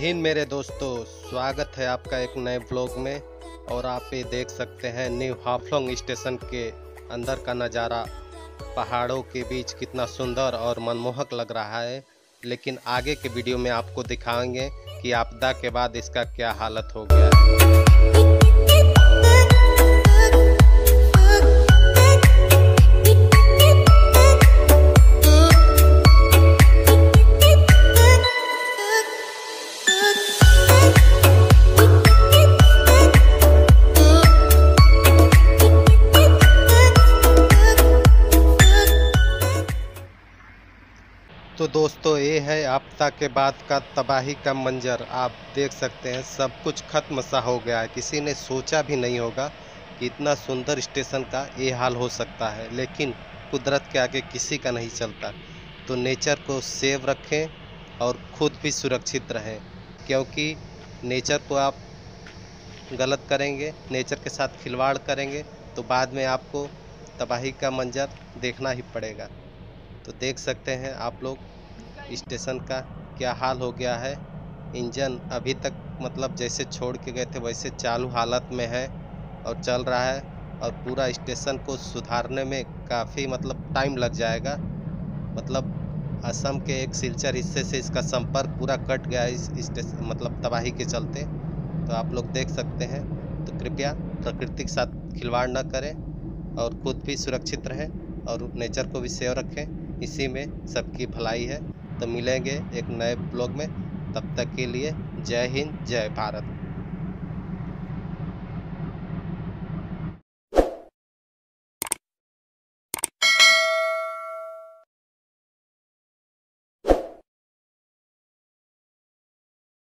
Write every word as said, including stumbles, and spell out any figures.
हिंद मेरे दोस्तों, स्वागत है आपका एक नए ब्लॉग में। और आप ये देख सकते हैं न्यू हाफलोंग स्टेशन के अंदर का नज़ारा। पहाड़ों के बीच कितना सुंदर और मनमोहक लग रहा है, लेकिन आगे के वीडियो में आपको दिखाएंगे कि आपदा के बाद इसका क्या हालत हो गया है। तो दोस्तों, ये है आपदा के बाद का तबाही का मंजर। आप देख सकते हैं सब कुछ खत्म सा हो गया है। किसी ने सोचा भी नहीं होगा कि इतना सुंदर स्टेशन का ये हाल हो सकता है, लेकिन कुदरत के आगे किसी का नहीं चलता। तो नेचर को सेव रखें और खुद भी सुरक्षित रहें, क्योंकि नेचर को आप गलत करेंगे, नेचर के साथ खिलवाड़ करेंगे तो बाद में आपको तबाही का मंजर देखना ही पड़ेगा। तो देख सकते हैं आप लोग स्टेशन का क्या हाल हो गया है। इंजन अभी तक मतलब जैसे छोड़ के गए थे वैसे चालू हालत में है और चल रहा है, और पूरा स्टेशन को सुधारने में काफ़ी मतलब टाइम लग जाएगा। मतलब असम के एक सिलचर हिस्से से इसका संपर्क पूरा कट गया है इस स्टेशन मतलब तबाही के चलते। तो आप लोग देख सकते हैं। तो कृपया प्रकृति के साथ खिलवाड़ न करें और खुद भी सुरक्षित रहें और नेचर को भी सेव रखें। इसी में सबकी भलाई है। तो मिलेंगे एक नए ब्लॉग में, तब तक के लिए जय हिंद, जय भारत।